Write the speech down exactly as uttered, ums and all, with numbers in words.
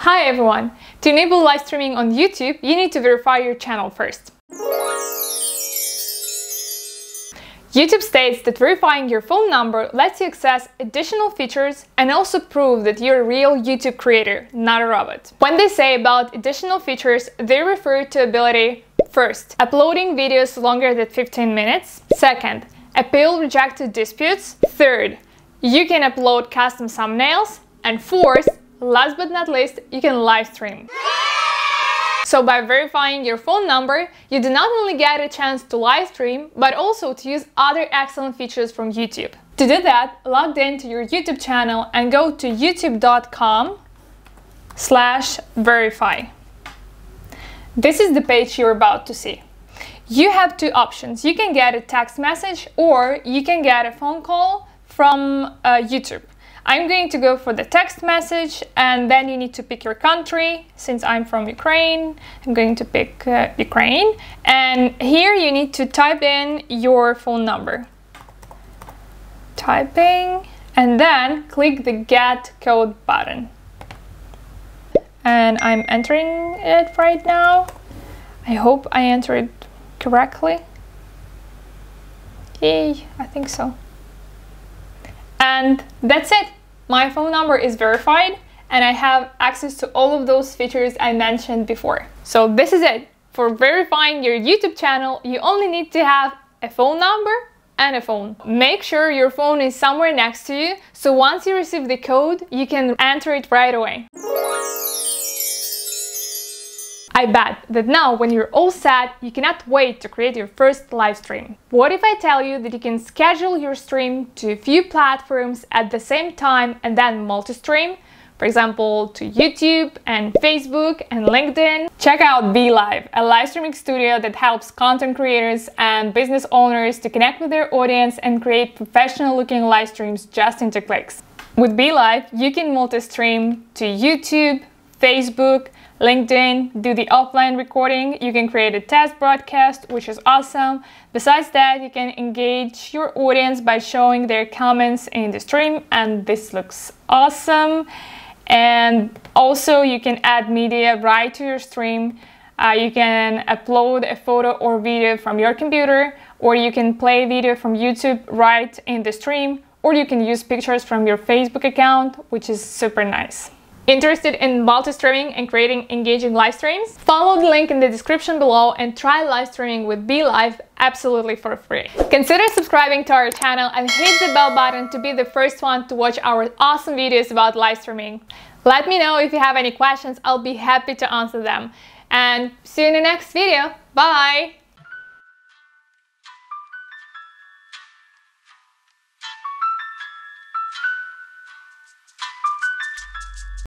Hi everyone! To enable live streaming on YouTube, you need to verify your channel first. YouTube states that verifying your phone number lets you access additional features and also prove that you're a real YouTube creator, not a robot. When they say about additional features, they refer to ability first, uploading videos longer than fifteen minutes. Second, appeal rejected disputes. Third, you can upload custom thumbnails. And fourth, last but not least, you can live stream. So by verifying your phone number, you do not only get a chance to live stream, but also to use other excellent features from YouTube. To do that, log in to your YouTube channel and go to youtube dot com slash verify. This is the page you're about to see. You have two options. You can get a text message or you can get a phone call from uh, YouTube. I'm going to go for the text message, and then you need to pick your country. Since I'm from Ukraine, I'm going to pick uh, Ukraine. And here you need to type in your phone number. Typing, and then click the Get Code button. And I'm entering it right now. I hope I entered it correctly. Yay, I think so. And that's it. My phone number is verified and I have access to all of those features I mentioned before. So this is it. For verifying your YouTube channel, you only need to have a phone number and a phone. Make sure your phone is somewhere next to you, so once you receive the code, you can enter it right away. I bet that now when you're all set, you cannot wait to create your first live stream. What if I tell you that you can schedule your stream to a few platforms at the same time and then multi-stream? For example, to YouTube and Facebook and LinkedIn. Check out Be.Live, a live streaming studio that helps content creators and business owners to connect with their audience and create professional looking live streams just in two clicks. With Be.Live, you can multi-stream to YouTube, Facebook, LinkedIn, do the offline recording, you can create a test broadcast, which is awesome. Besides that, you can engage your audience by showing their comments in the stream, and this looks awesome. And also you can add media right to your stream. Uh, you can upload a photo or video from your computer, or you can play video from YouTube right in the stream, or you can use pictures from your Facebook account, which is super nice. Interested in multi-streaming and creating engaging live streams? Follow the link in the description below and try live streaming with Be.Live absolutely for free. Consider subscribing to our channel and hit the bell button to be the first one to watch our awesome videos about live streaming. Let me know if you have any questions, I'll be happy to answer them. And see you in the next video. Bye!